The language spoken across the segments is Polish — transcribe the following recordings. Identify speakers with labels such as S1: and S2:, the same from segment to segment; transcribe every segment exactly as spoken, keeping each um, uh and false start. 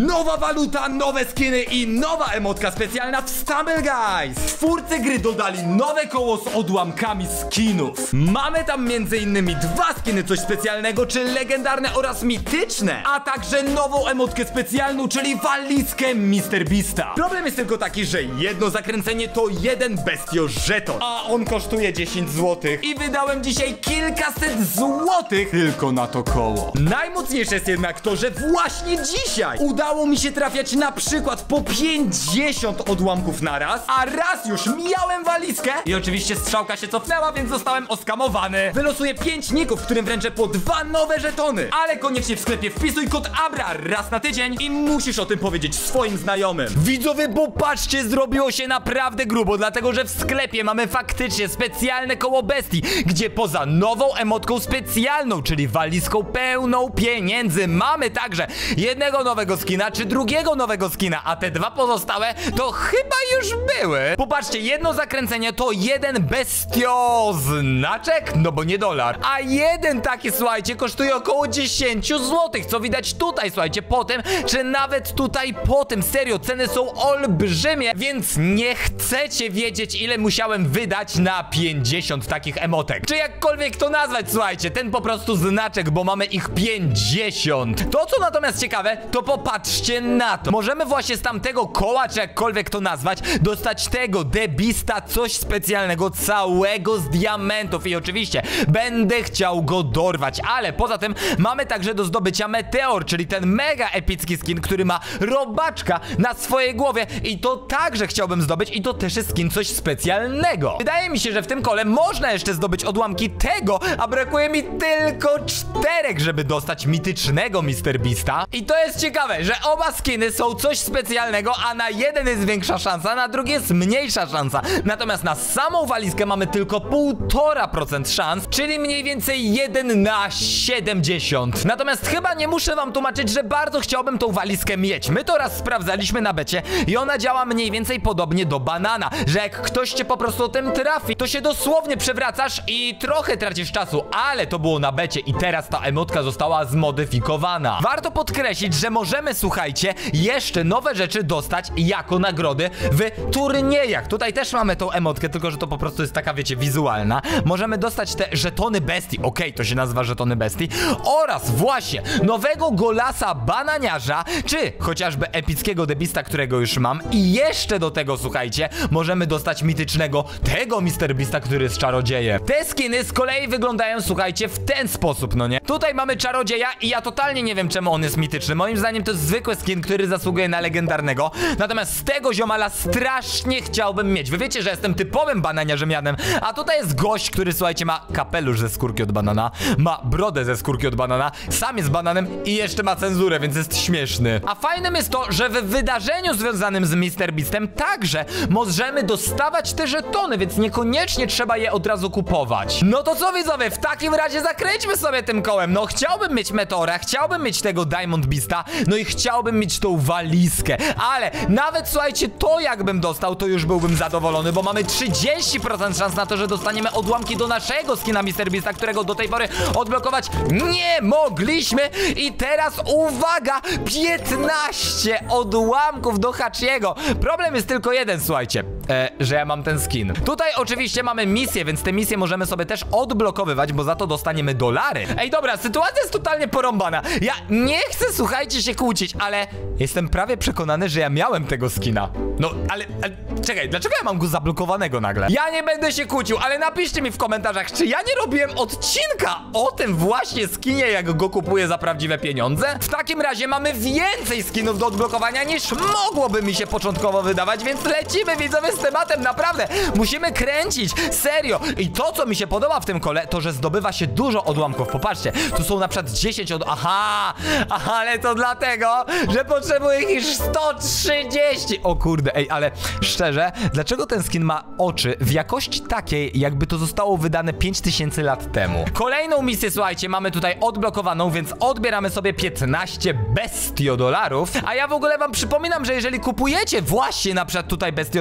S1: Nowa waluta, nowe skiny i nowa emotka specjalna w Stumble Guys. Twórcy gry dodali nowe koło z odłamkami skinów. Mamy tam między innymi dwa skiny coś specjalnego, czy legendarne oraz mityczne, a także nową emotkę specjalną, czyli walizkę MrBeasta. Problem jest tylko taki, że jedno zakręcenie to jeden bestio żeton, a on kosztuje dziesięć złotych i wydałem dzisiaj kilkaset złotych tylko na to koło. Najmocniejsze jest jednak to, że właśnie dzisiaj udało mi się trafiać na przykład po pięćdziesiąt odłamków na raz, a raz już miałem walizkę i oczywiście strzałka się cofnęła, więc zostałem oskamowany. Wylosuję pięć ników, którym wręczę po dwa nowe żetony, ale koniecznie w sklepie wpisuj kod ABRA raz na tydzień i musisz o tym powiedzieć swoim znajomym. Widzowie, bo patrzcie, zrobiło się naprawdę grubo, dlatego że w sklepie mamy faktycznie specjalne koło bestii, gdzie poza nową emotką specjalną, czyli walizką pełną pieniędzy, mamy także jednego nowego skina, czy drugiego nowego skina, a te dwa pozostałe to chyba już były. Popatrzcie, jedno zakręcenie to jeden bestio znaczek, no bo nie dolar, a jeden taki, słuchajcie, kosztuje około dziesięć złotych, co widać tutaj, słuchajcie, po tym, czy nawet tutaj po tym, serio, ceny są olbrzymie, więc nie chcecie wiedzieć, ile musiałem wydać na pięćdziesiąt takich emotek, czy jakkolwiek to nazwać, słuchajcie, ten po prostu znaczek, bo mamy ich pięćdziesiąt. To, co natomiast ciekawe, to popatrzcie na to. Możemy właśnie z tamtego koła, czy jakkolwiek to nazwać, dostać tego MrBeasta, coś specjalnego, całego z diamentów i oczywiście będę chciał go dorwać, ale poza tym mamy także do zdobycia Meteor, czyli ten mega epicki skin, który ma robaczka na swojej głowie i to także chciałbym zdobyć i to też jest skin coś specjalnego. Wydaje mi się, że w tym kole można jeszcze zdobyć odłamki tego, a brakuje mi tylko czterech, żeby dostać mitycznego MrBeasta. I to jest ciekawe, że oba skiny są coś specjalnego, a na jeden jest większa szansa, na drugi jest mniejsza szansa. Natomiast na samą walizkę mamy tylko półtora procent szans, czyli mniej więcej jeden na siedemdziesiąt. Natomiast chyba nie muszę wam tłumaczyć, że bardzo chciałbym tą walizkę mieć. My to raz sprawdzaliśmy na becie i ona działa mniej więcej podobnie do banana, że jak ktoś cię po prostu o tym trafi, to się dosłownie przewracasz i trochę tracisz czasu, ale to było na becie i teraz ta emotka została zmodyfikowana. Warto podkreślić, że możemy, słuchajcie, jeszcze nowe rzeczy dostać jako nagrody w turniejach. Tutaj też mamy tą emotkę, tylko że to po prostu jest taka, wiecie, wizualna. Możemy dostać te żetony bestii, okej, okay, to się nazywa żetony bestii, oraz właśnie nowego golasa bananiarza, czy chociażby epickiego MrBeasta, którego już mam i jeszcze do tego, słuchajcie, możemy dostać mitycznego tego MrBeasta, który jest czarodziejem. Te skiny z kolei wyglądają, słuchajcie, w ten sposób, no nie? Tutaj mamy czarodzieja i ja totalnie nie wiem, czemu on jest mityczny. Moim zdaniem to jest zwykły skin, który zasługuje na legendarnego, natomiast z tego ziomala strasznie chciałbym mieć. Wy wiecie, że jestem typowym bananiarzemianem, a tutaj jest gość, który, słuchajcie, ma kapelusz ze skórki od banana, ma brodę ze skórki od banana, sam jest bananem i jeszcze ma cenzurę, więc jest śmieszny. A fajnym jest to, że w wydarzeniu związanym z MrBeastem także możemy dostawać te żetony, więc niekoniecznie trzeba je od razu kupować. No to co, widzowie, w takim razie zakręćmy sobie tym kołem. No chciałbym mieć Meteora, chciałbym mieć tego Diamond Beasta, no i chciałbym mieć tą walizkę, ale nawet, słuchajcie, to jakbym dostał, to już byłbym zadowolony, bo mamy trzydzieści procent szans na to, że dostaniemy odłamki do naszego skina MrBeasta, którego do tej pory odblokować nie mogliśmy. I teraz uwaga, piętnaście odłamków do Hachiego. Problem jest tylko jeden, słuchajcie, e, że ja mam ten skin. Tutaj oczywiście mamy misję, więc te misje możemy sobie też odblokowywać, bo za to dostaniemy dolary. Ej, dobra, sytuacja jest totalnie porąbana. Ja nie chcę, słuchajcie, się kłócić, ale jestem prawie przekonany, że ja miałem tego skina. No, ale, ale czekaj, dlaczego ja mam go zablokowanego nagle? Ja nie będę się kłócił, ale napiszcie mi w komentarzach, czy ja nie robiłem odcinka o tym właśnie skinie, jak go kupuję za prawdziwe pieniądze? W takim razie mamy więcej skinów do odblokowania niż mogłoby mi się początkowo wydawać, więc lecimy, widzowie, z tematem, naprawdę. Musimy kręcić, serio. I to, co mi się podoba w tym kole, to, że zdobywa się dużo odłamków. Popatrzcie, tu są na przykład dziesięć od... Aha, aha, ale to dlatego, że potrzebuję ich już sto trzydzieści. O kurde, ej, ale szczerze, dlaczego ten skin ma oczy w jakości takiej, jakby to zostało wydane pięć tysięcy lat temu? Kolejną misję, słuchajcie, mamy tutaj odblokowaną, więc odbieramy sobie piętnaście bestiodolarów. A ja w ogóle wam przypominam, że jeżeli kupujecie właśnie na przykład tutaj bestiodolary,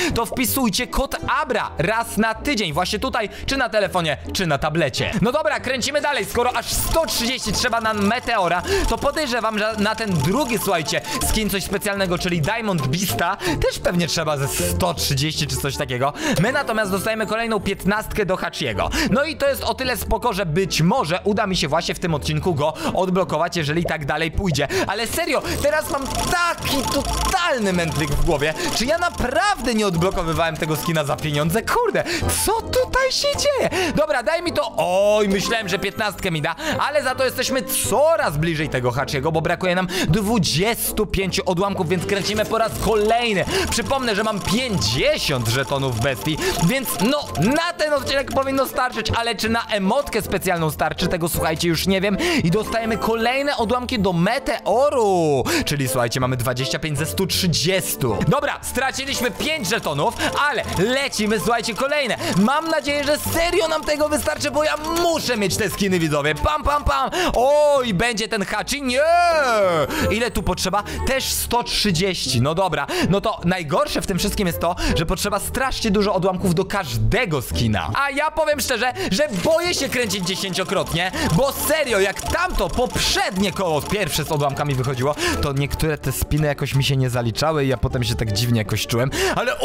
S1: to wpisujcie kod Abra raz na tydzień, właśnie tutaj, czy na telefonie, czy na tablecie. No dobra, kręcimy dalej. Skoro aż sto trzydzieści trzeba na Meteora, to podejrzewam, że na ten drugi, słuchajcie, skin coś specjalnego, czyli Diamond Beasta, też pewnie trzeba ze sto trzydzieści czy coś takiego. My natomiast dostajemy kolejną piętnastkę do Hachiego. No i to jest o tyle spoko, że być może uda mi się właśnie w tym odcinku go odblokować, jeżeli tak dalej pójdzie. Ale serio, teraz mam taki totalny mętlik w głowie. Czy ja naprawdę nie odblokowywałem tego skina za pieniądze? Kurde, co tutaj się dzieje? Dobra, daj mi to. Oj, myślałem, że piętnastkę mi da, ale za to jesteśmy coraz bliżej tego Hachiego, bo brakuje nam dwudziestu pięciu odłamków, więc kręcimy po raz kolejny. Przypomnę, że mam pięćdziesiąt żetonów bestii, więc no, na ten odcinek powinno starczyć, ale czy na emotkę specjalną starczy, tego słuchajcie, już nie wiem. I dostajemy kolejne odłamki do Meteoru, czyli słuchajcie, mamy dwadzieścia pięć ze stu trzydziestu. Dobra, straciliśmy pięć żetonów, ale lecimy, słuchajcie, kolejne. Mam nadzieję, że serio nam tego wystarczy, bo ja muszę mieć te skiny, widzowie. Pam, pam, pam. Oj, będzie ten Hachi? Nie! Ile tu potrzeba? Też sto trzydzieści. No dobra, no to najgorsze w tym wszystkim jest to, że potrzeba strasznie dużo odłamków do każdego skina. A ja powiem szczerze, że boję się kręcić dziesięciokrotnie, bo serio, jak tamto poprzednie koło pierwsze z odłamkami wychodziło, to niektóre te spiny jakoś mi się nie zaliczały i ja potem się tak dziwnie jakoś czułem, ale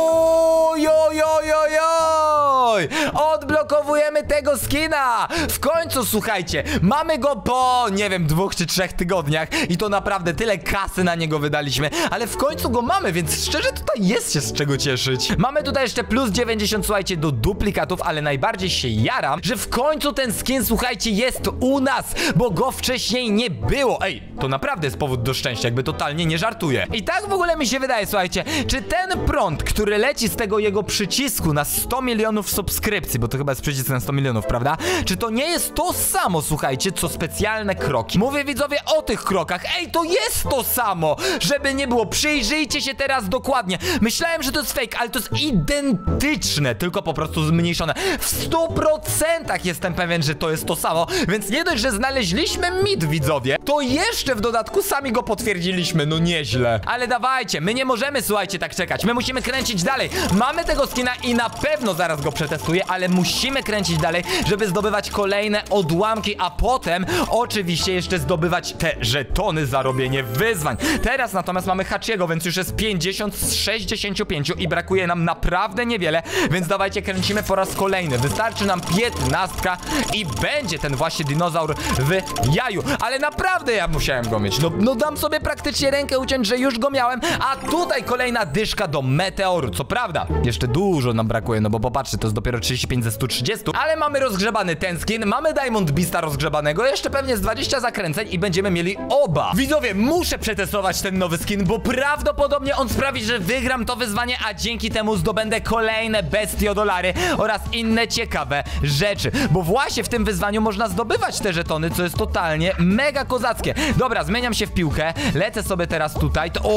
S1: oj, oj, oj, oj, oj! Odblokowujemy tego skina! W końcu, słuchajcie, mamy go po, nie wiem, dwóch czy trzech tygodniach i to naprawdę tyle kasy na niego wydaliśmy, ale w końcu go mamy, więc szczerze tutaj jest się z czego cieszyć. Mamy tutaj jeszcze plus dziewięćdziesiąt, słuchajcie, do duplikatów, ale najbardziej się jaram, że w końcu ten skin, słuchajcie, jest u nas, bo go wcześniej nie było. Ej, to naprawdę jest powód do szczęścia, jakby totalnie nie żartuję. I tak w ogóle mi się wydaje, słuchajcie, czy ten prąd, który leci z tego jego przycisku na sto milionów subskrypcji, bo to chyba jest przycisk na sto milionów, prawda? Czy to nie jest to samo, słuchajcie, co specjalne kroki? Mówię, widzowie, o tych krokach. Ej, to jest to samo! Żeby nie było, przyjrzyjcie się teraz dokładnie. Myślałem, że to jest fake, ale to jest identyczne, tylko po prostu zmniejszone. W stu procentach jestem pewien, że to jest to samo, więc nie dość, że znaleźliśmy mit, widzowie, to jeszcze w dodatku sami go potwierdziliśmy, no nieźle. Ale dawajcie, my nie możemy, słuchajcie, tak czekać, my musimy kręcić dalej. Mamy tego skina i na pewno zaraz go przetestuję, ale musimy kręcić dalej, żeby zdobywać kolejne odłamki, a potem oczywiście jeszcze zdobywać te żetony za robienie wyzwań. Teraz natomiast mamy Hachiego, więc już jest pięćdziesiąt z sześćdziesięciu pięciu i brakuje nam naprawdę niewiele, więc dawajcie, kręcimy po raz kolejny. Wystarczy nam piętnastka i będzie ten właśnie dinozaur w jaju. Ale naprawdę ja musiałem go mieć. No, no dam sobie praktycznie rękę uciąć, że już go miałem, a tutaj kolejna dyszka do Meteoru. Co prawda, jeszcze dużo nam brakuje, no bo popatrzcie, to jest dopiero trzydzieści pięć ze stu trzydziestu, ale mamy rozgrzebany ten skin, mamy Diamond Beasta rozgrzebanego, jeszcze pewnie z dwadzieścia zakręceń i będziemy mieli oba. Widzowie, muszę przetestować ten nowy skin, bo prawdopodobnie on sprawi, że wygram to wyzwanie, a dzięki temu zdobędę kolejne bestiodolary oraz inne ciekawe rzeczy, bo właśnie w tym wyzwaniu można zdobywać te żetony, co jest totalnie mega kozackie. Dobra, zmieniam się w piłkę, lecę sobie teraz tutaj, to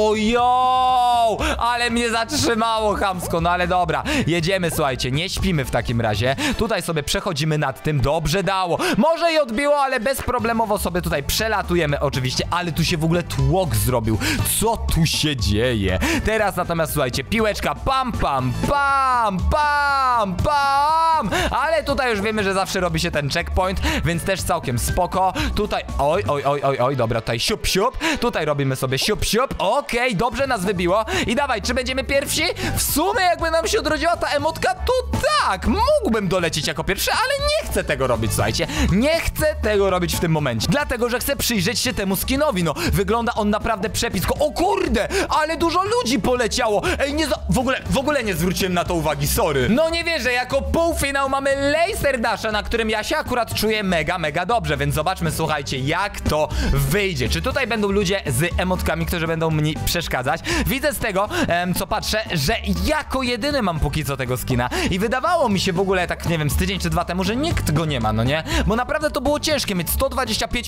S1: ojo, ale mnie zatrzymało chamsko, no ale dobra, jedziemy, słuchajcie, nie śpimy w takim razie, tutaj sobie przechodzimy nad tym, dobrze dało, może i odbiło, ale bezproblemowo sobie tutaj przelatujemy oczywiście, ale tu się w ogóle tłok zrobił, co tu się dzieje? Teraz natomiast, słuchajcie, piłeczka, pam, pam, pam, pam, pam, ale tutaj już wiemy, że zawsze robi się ten checkpoint, więc też całkiem spoko, tutaj, oj, oj, oj, oj, oj, dobra, tutaj siup, siup, tutaj robimy sobie siup, siup, okej, okay, dobrze nas wybiło i dawaj, czy będziemy pierwsi? W sumie jakby nam się odrodziła ta emotka, to tak, mógłbym dolecieć jako pierwszy, ale nie chcę tego robić, słuchajcie, nie chcę tego robić w tym momencie, dlatego, że chcę przyjrzeć się temu skinowi, no, wygląda on naprawdę przepicko, o kurde, ale dużo ludzi poleciało, ej, nie za... w ogóle, w ogóle nie zwróciłem na to uwagi, sorry, no nie wierzę, jako półfinał mamy Laser Dasha, na którym ja się akurat czuję mega, mega dobrze, więc zobaczmy, słuchajcie, jak to wyjdzie, czy tutaj będą ludzie z emotkami, którzy będą mi przeszkadzać, widzę z tego, em, co patrzę, że jako jedyny mam póki co tego skina i wydawało mi się w ogóle tak, nie wiem, z tydzień czy dwa temu, że nikt go nie ma, no nie? Bo naprawdę to było ciężkie mieć sto dwadzieścia pięć...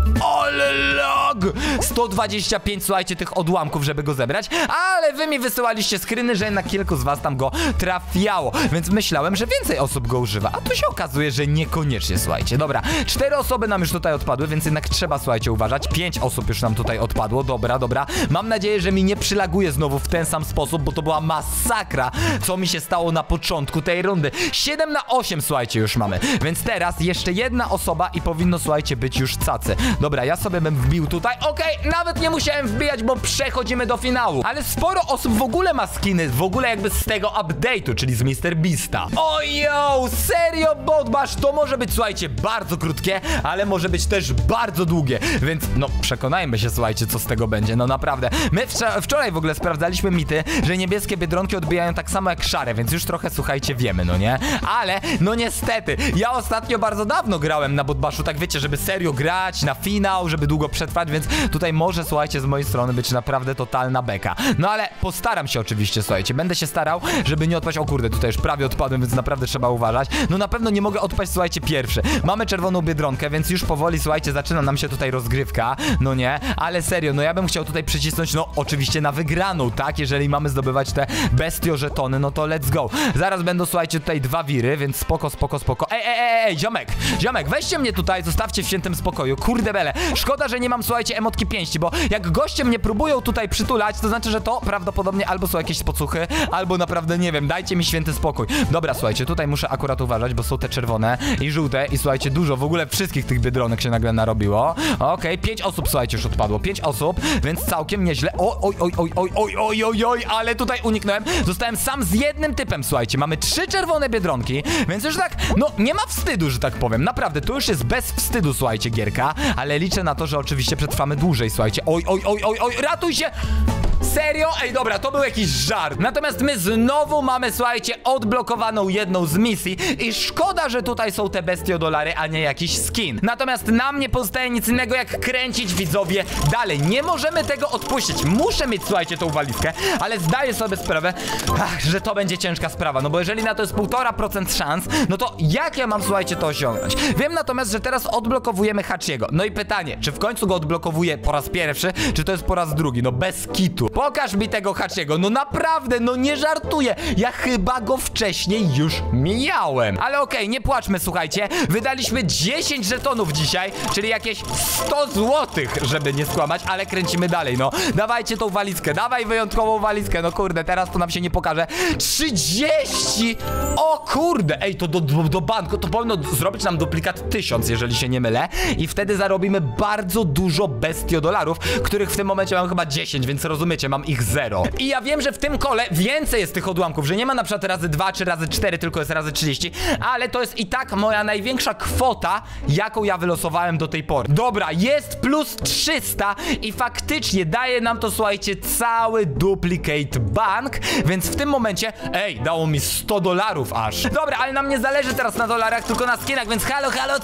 S1: Ale lag! sto dwadzieścia pięć, słuchajcie, tych odłamków, żeby go zebrać, ale wy mi wysyłaliście screeny, że jednak kilku z was tam go trafiało, więc myślałem, że więcej osób go używa, a tu się okazuje, że niekoniecznie, słuchajcie. Dobra, cztery osoby nam już tutaj odpadły, więc jednak trzeba, słuchajcie, uważać. Pięć osób już nam tutaj odpadło, dobra, dobra. Mam nadzieję, że mi nie przylaguje znowu w ten sam sposób, bo to była masakra, co mi się stało na początku tej rundy. siedem na osiem, słuchajcie, już mamy, więc teraz jeszcze jedna osoba i powinno, słuchajcie, być już cacy. Dobra, ja sobie bym wbił tutaj, okej, okay, nawet nie musiałem wbijać, bo przechodzimy do finału. Ale sporo osób w ogóle ma skiny, w ogóle jakby z tego update'u, czyli z mister Beasta. Ojo, serio, Botbash, to może być, słuchajcie, bardzo krótkie, ale może być też bardzo długie, więc no, przekonajmy się, słuchajcie, co z tego będzie, no naprawdę. My wczor wczoraj w ogóle sprawdzaliśmy mity, że niebieskie biedronki odbijają tak samo jak szare, więc już trochę, słuchajcie, wiemy, no nie? Ale, no niestety, ja ostatnio bardzo dawno grałem na Botbashu, tak wiecie, żeby serio grać, na finał, żeby długo przetrwać, więc tutaj może, słuchajcie, z mojej strony być naprawdę totalna beka. No ale postaram się oczywiście, słuchajcie, będę się starał, żeby nie odpaść. O kurde, tutaj już prawie odpadłem, więc naprawdę trzeba uważać. No na pewno nie mogę odpaść, słuchajcie, pierwszy. Mamy czerwoną biedronkę, więc już powoli, słuchajcie, zaczyna nam się tutaj rozgrywka, no nie? Ale serio, no ja bym chciał tutaj przycisnąć, no oczywiście na wygraną, tak? Jeżeli mamy zdobywać te bestio żetony, no to let's go. Zaraz będą, słuchajcie, tutaj dwa wiry, więc spoko, spoko, spoko. Ej, ej, ej, ej, ziomek, ziomek, weźcie mnie tutaj, zostawcie w świętym spokoju. Kurde bele, szkoda, że nie mam, słuchajcie, emotki pięści, bo jak goście mnie próbują tutaj przytulać, to znaczy, że to prawdopodobnie albo są jakieś spocuchy, albo naprawdę, nie wiem, dajcie mi święty spokój. Dobra, słuchajcie, tutaj muszę akurat uważać, bo są te czerwone i żółte i słuchajcie, dużo, w ogóle wszystkich tych biedronek się nagle narobiło. Okej, okay, pięć osób, słuchajcie, już odpadło, pięć osób, więc całkiem nieźle. O, oj, oj, oj, oj, oj, oj, oj, oj, ale tutaj uniknąłem. Zostałem sam z jednym typem, słuchajcie, mamy trzy czerwone biedronki, więc już tak, no, nie ma wstydu, że tak powiem, naprawdę, to już jest bez wstydu, słuchajcie, gierka, ale liczę na to, że oczywiście przetrwamy dłużej, słuchajcie. Oj, oj, oj, oj, oj, ratuj się! Serio? Ej, dobra, to był jakiś żart. Natomiast my znowu mamy, słuchajcie, odblokowaną jedną z misji i szkoda, że tutaj są te bestiodolary, a nie jakiś skin. Natomiast nam nie pozostaje nic innego, jak kręcić, widzowie, dalej. Nie możemy tego odpuścić. Muszę mieć, słuchajcie, tą walizkę, ale zdaję sobie sprawę, ach, że to będzie ciężka sprawa, no bo jeżeli na to jest półtora procent szans, no to jak ja mam, słuchajcie, to osiągnąć? Wiem natomiast, że teraz odblokowujemy Hachiego. No i pytanie, czy w końcu go odblokowuję po raz pierwszy, czy to jest po raz drugi? No bez kitu. Pokaż mi tego Hachiego, no naprawdę, no nie żartuję. Ja chyba go wcześniej już miałem. Ale okej, okay, nie płaczmy, słuchajcie. Wydaliśmy dziesięć żetonów dzisiaj, czyli jakieś sto złotych, żeby nie skłamać, ale kręcimy dalej, no. Dawajcie tą walizkę, dawaj wyjątkową walizkę, no kurde, teraz to nam się nie pokaże. trzydzieści! O kurde, ej, to do, do, do banku, to powinno zrobić nam duplikat tysiąc, jeżeli się nie mylę. I wtedy zarobimy bardzo dużo bestiodolarów, których w tym momencie mam chyba dziesięć, więc rozumiecie, mam ich zero. I ja wiem, że w tym kole więcej jest tych odłamków, że nie ma na przykład razy dwa czy razy cztery, tylko jest razy trzydzieści, ale to jest i tak moja największa kwota, jaką ja wylosowałem do tej pory. Dobra, jest plus trzysta i faktycznie daje nam to, słuchajcie, cały duplicate bank, więc w tym momencie, ej, dało mi sto dolarów aż. Dobra, ale nam nie zależy teraz na dolarach, tylko na skinach, więc halo, halo,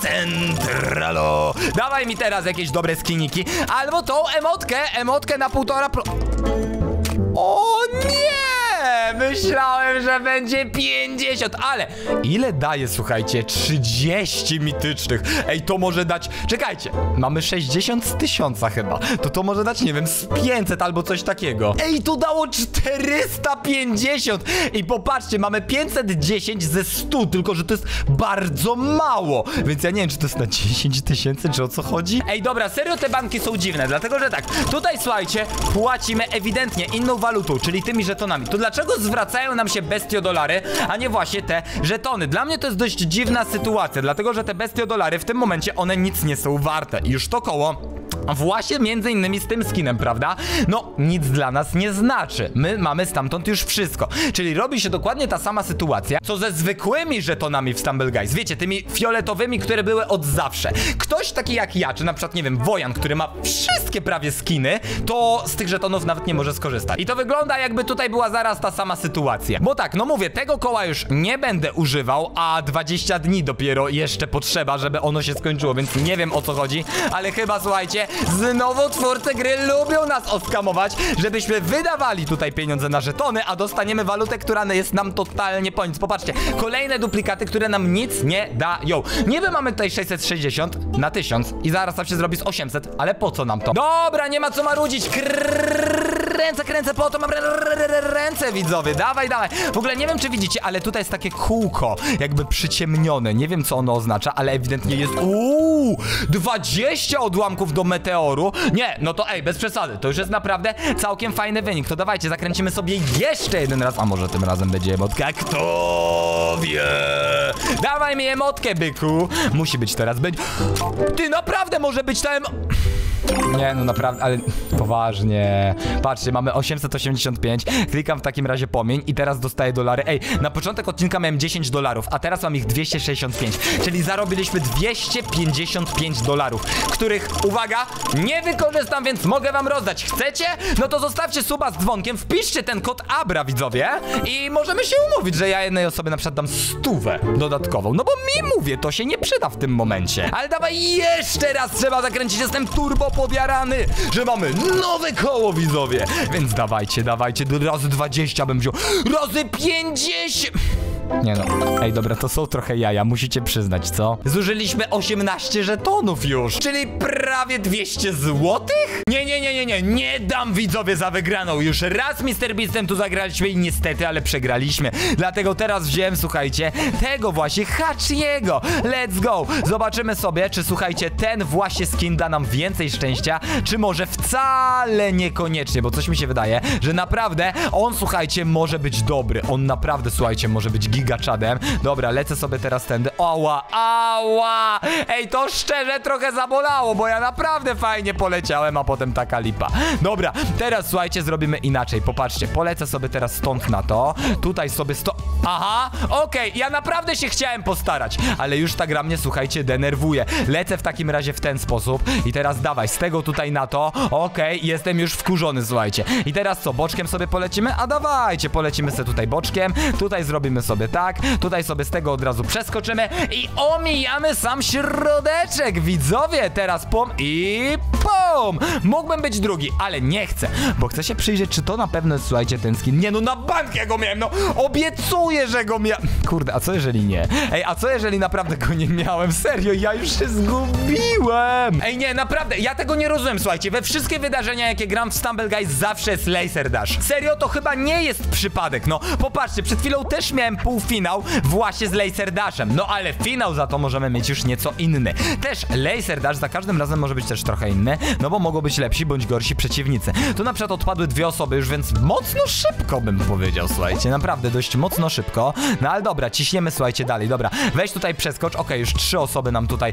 S1: centralo. Dawaj mi teraz jakieś dobre skiniki, albo tą emotkę, emotkę na półtora pro... O nie! Myślałem, że będzie pięćdziesiąt, ale ile daje, słuchajcie, trzydzieści mitycznych? Ej, to może dać, czekajcie, mamy sześćdziesiąt z tysiąca chyba. To to może dać, nie wiem, z pięćset albo coś takiego. Ej, to dało czterysta pięćdziesiąt. I popatrzcie, mamy pięćset dziesięć ze stu, tylko że to jest bardzo mało. Więc ja nie wiem, czy to jest na dziesięć tysięcy, czy o co chodzi? Ej, dobra, serio te banki są dziwne, dlatego że tak, tutaj, słuchajcie, płacimy ewidentnie inną walutą, czyli tymi żetonami. To dlaczego zwracają nam się bestiodolary, a nie właśnie te żetony? Dla mnie to jest dość dziwna sytuacja, dlatego że te bestiodolary w tym momencie one nic nie są warte. I już to koło właśnie między innymi z tym skinem, prawda? No, nic dla nas nie znaczy. My mamy stamtąd już wszystko. Czyli robi się dokładnie ta sama sytuacja, co ze zwykłymi żetonami w Stumble Guys. Wiecie, tymi fioletowymi, które były od zawsze. Ktoś taki jak ja, czy na przykład, nie wiem, Wojan, który ma wszystkie prawie skiny, to z tych żetonów nawet nie może skorzystać. I to wygląda, jakby tutaj była zaraz ta sama sytuacja. Bo tak, no mówię, tego koła już nie będę używał, a dwadzieścia dni dopiero jeszcze potrzeba, żeby ono się skończyło, więc nie wiem, o co chodzi, ale chyba, słuchajcie, słuchajcie, znowu twórcy gry lubią nas oskamować, żebyśmy wydawali tutaj pieniądze na żetony, a dostaniemy walutę, która jest nam totalnie po nic. Popatrzcie, kolejne duplikaty, które nam nic nie dają. Niby mamy tutaj sześćset sześćdziesiąt na tysiąc i zaraz tam się zrobi z osiemset, ale po co nam to? Dobra, nie ma co marudzić. Kręcę, kręcę, po to mam ręce, widzowie. Dawaj, dawaj. W ogóle nie wiem, czy widzicie, ale tutaj jest takie kółko, jakby przyciemnione. Nie wiem, co ono oznacza, ale ewidentnie jest... Uuu, dwadzieścia odłamków do meteoru. Nie, no to ej, bez przesady. To już jest naprawdę całkiem fajny wynik. To dawajcie, zakręcimy sobie jeszcze jeden raz. A może tym razem będzie emotka? Kto wie? Dawaj mi emotkę, byku. Musi być teraz. Być... Ty, naprawdę może być ta em... Nie, no naprawdę, ale poważnie. Patrzcie, mamy osiemset osiemdziesiąt pięć. Klikam w takim razie pomień i teraz dostaję dolary. Ej, na początek odcinka miałem dziesięć dolarów, a teraz mam ich dwieście sześćdziesiąt pięć. Czyli zarobiliśmy dwieście pięćdziesiąt pięć dolarów, których, uwaga, nie wykorzystam, więc mogę wam rozdać. Chcecie? No to zostawcie suba z dzwonkiem, wpiszcie ten kod Abra, widzowie, i możemy się umówić, że ja jednej osobie na przykład dam stówę dodatkową. No bo mi, mówię, to się nie przyda w tym momencie. Ale dawaj jeszcze raz, trzeba zakręcić, jestem turbo podjarany, że mamy nowe koło, widzowie. Więc dawajcie, dawajcie, razy dwadzieścia bym wziął, razy pięćdziesiąt. Nie no, ej dobra, to są trochę jaja, musicie przyznać, co? Zużyliśmy osiemnaście żetonów już, czyli prawie dwieście złotych? Nie, nie, nie, nie, nie, nie dam, widzowie, za wygraną. Już raz mister Beastem tu zagraliśmy i niestety, ale przegraliśmy. Dlatego teraz wziąłem, słuchajcie, tego właśnie Hachiego. Let's go. Zobaczymy sobie, czy, słuchajcie, ten właśnie skin da nam więcej szczęścia, czy może wcale niekoniecznie, bo coś mi się wydaje, że naprawdę on, słuchajcie, może być dobry. On naprawdę, słuchajcie, może być gigaczadem. Dobra, lecę sobie teraz tędy. Ała, ała! Ej, to szczerze trochę zabolało, bo ja naprawdę fajnie poleciałem, a potem taka lipa. Dobra, teraz, słuchajcie, zrobimy inaczej. Popatrzcie, polecę sobie teraz stąd na to. Tutaj sobie sto... Aha, okej, okay, ja naprawdę się chciałem postarać, ale już ta gra mnie, słuchajcie, denerwuje. Lecę w takim razie w ten sposób i teraz dawaj, z tego tutaj na to. Okej, okay, jestem już wkurzony, słuchajcie. I teraz co, boczkiem sobie polecimy? A dawajcie, polecimy sobie tutaj boczkiem. Tutaj zrobimy sobie tak, tutaj sobie z tego od razu przeskoczymy i omijamy sam środeczek, widzowie. Teraz pom i pom. Mógłbym być drugi, ale nie chcę, bo chcę się przyjrzeć, czy to na pewno jest, słuchajcie, ten skin. Nie no, na bank ja go miałem, no obiecuję, że go miałem. Kurde, a co jeżeli nie? Ej, a co jeżeli naprawdę go nie miałem? Serio, ja już się zgubiłem. Ej, nie, naprawdę, ja tego nie rozumiem, słuchajcie. We wszystkie wydarzenia, jakie gram w Stumble Guys, zawsze jest Laser Dash. Serio, to chyba nie jest przypadek. No, popatrzcie, przed chwilą też miałem półfinał właśnie z Laser Dashem. No, ale finał za to możemy mieć już nieco inny. Też Laser Dash za każdym razem może być też trochę inny, no bo mogą być lepsi bądź gorsi przeciwnicy. Tu na przykład odpadły dwie osoby już, więc mocno szybko bym powiedział, słuchajcie. Naprawdę dość mocno szybko. No, ale dobra, ciśniemy, słuchajcie, dalej. Dobra, weź tutaj przeskocz. Okej, okay, już trzy osoby nam tutaj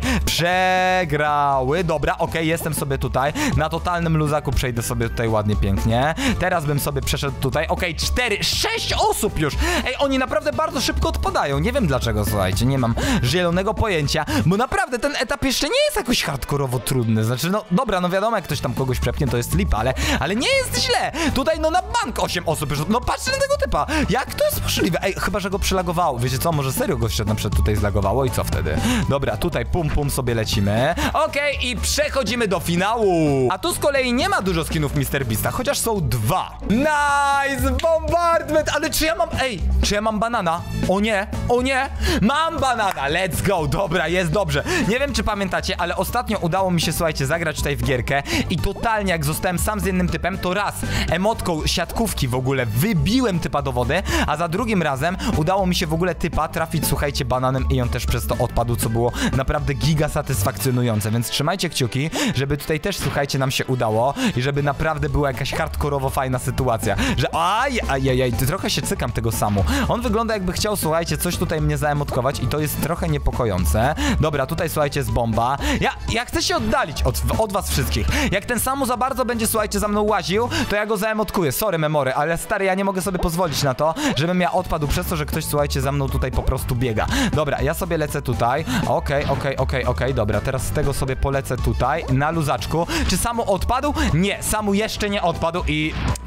S1: przegrały. Dobra, okej, okay, jestem sobie tutaj. Na totalnym luzaku przejdę sobie tutaj ładnie, pięknie. Teraz bym sobie przeszedł tutaj. Okej, okay, cztery, sześć osób już. Ej, oni naprawdę bardzo szybko odpadają. Nie wiem dlaczego, słuchajcie, nie mam zielonego pojęcia, bo naprawdę ten etap jeszcze nie jest jakoś hardkorowo trudny. Znaczy, no dobra, no wiadomo, jak ktoś tam kogoś przepnie, to jest lipa, ale, ale nie jest źle. Tutaj no na bank osiem osób już. No patrzcie na tego typa. Jak to jest możliwe? Ej, chyba, że go przylagowało. Wiecie co? Może serio go się na przykład tutaj zlagowało i co wtedy? Dobra, tutaj pum pum sobie lecimy. Okej, okay, i przechodzimy do finału. A tu z kolei nie ma dużo skinów mister Beasta, chociaż są dwa. Nice! Bombardment! Ale czy ja mam... Ej, czy ja mam banana? O nie, o nie! Mam banana! Let's go! Dobra, jest dobrze. Nie wiem, czy pamiętacie, ale ostatnio udało mi się, słuchajcie, zagrać tutaj w gierkę i totalnie jak zostałem sam z jednym typem, to raz emotką siatkówki w ogóle wybiłem typa do wody, a za drugim razem udało mi się w ogóle typa trafić, słuchajcie, bananem i on też przez to odpadł, co było naprawdę giga satysfakcjonujące, więc trzymajcie kciuki, żeby tutaj też, słuchajcie, nam się udało i żeby naprawdę była jakaś hardkorowo fajna sytuacja, że aj, aj, aj, aj, trochę się cykam tego samu. On wygląda jakby chciał, słuchajcie, coś tutaj mnie zaemotkować i to jest trochę niepokojące. Dobra, tutaj, słuchajcie, jest bomba. Ja, ja chcę się oddalić od, od was wszystkich. Jak ten Samu za bardzo będzie, słuchajcie, za mną łaził, to ja go zaemotkuję. Sorry, memory, ale stary, ja nie mogę sobie pozwolić na to, żebym ja odpadł przez to, że ktoś, słuchajcie, za mną tutaj po prostu biega. Dobra, ja sobie lecę tutaj. Okej, okej, okej, okej, dobra, teraz z tego sobie polecę tutaj, na luzaczku. Czy Samu odpadł? Nie, Samu jeszcze nie odpadł i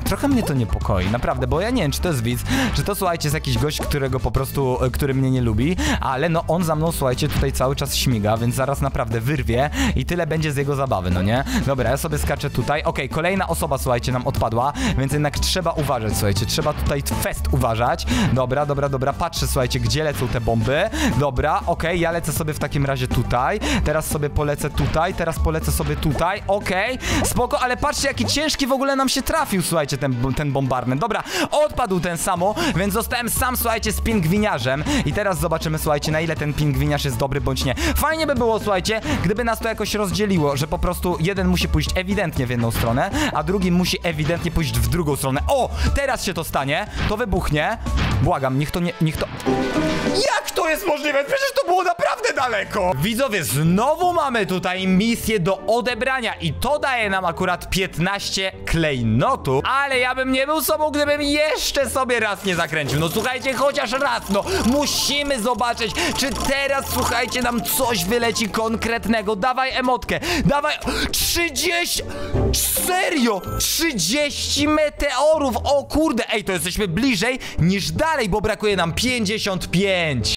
S1: trochę mnie to niepokoi, naprawdę, bo ja nie wiem, czy to jest widz, czy to, słuchajcie, jest jakiś gość, którego po prostu, który mnie nie lubi, ale no on za mną, słuchajcie, tutaj cały czas śmiga, więc zaraz naprawdę wyrwie i tyle będzie z jego zabawy, no nie? Dobra, ja sobie skaczę tutaj, okej, okay, kolejna osoba, słuchajcie, nam odpadła, więc jednak trzeba uważać, słuchajcie, trzeba tutaj fest uważać. Dobra, dobra, dobra, patrzę, słuchajcie, gdzie lecą te bomby. Dobra, okej, okay, ja lecę sobie w takim razie tutaj, teraz sobie polecę tutaj, teraz polecę sobie tutaj, okej, okay, spoko, ale patrzcie, jaki ciężki w ogóle nam się trafił, słuchajcie, ten, ten bombardment. Dobra, odpadł ten samo, więc zostałem sam, słuchajcie, z pingwiniarzem i teraz zobaczymy, słuchajcie, na ile ten pingwiniarz jest dobry bądź nie. Fajnie by było, słuchajcie, gdyby nas to jakoś rozdzieliło, że po prostu jeden musi pójść ewidentnie w jedną stronę, a drugi musi ewidentnie pójść w drugą stronę. O, teraz się to stanie, to wybuchnie. Błagam, niech to nie, niech to... Jak to jest możliwe? Przecież to było naprawdę daleko! Widzowie, znowu mamy tutaj misję do odebrania i to daje nam akurat piętnaście klejnotów, ale ja bym nie był sobą, gdybym jeszcze sobie raz nie zakręcił. No słuchajcie, chociaż raz, no musimy zobaczyć, czy teraz, słuchajcie, nam coś wyleci konkretnego. Dawaj emotkę, dawaj... trzydzieści... Serio? trzydzieści meteorów! O kurde, ej, to jesteśmy bliżej niż dalej, bo brakuje nam pięćdziesiąt pięć.